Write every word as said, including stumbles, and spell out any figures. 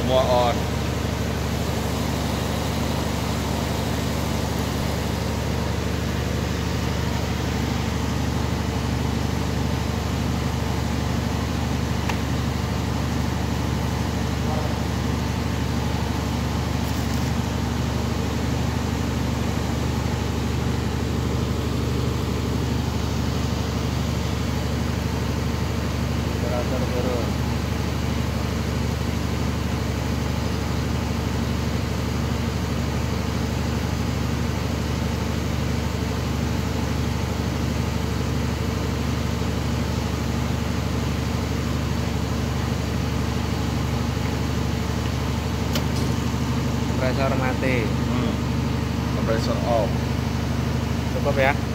semua on. Temperatur turun. Kompresor mati. Hmm. Kompresor off. Cukup ya.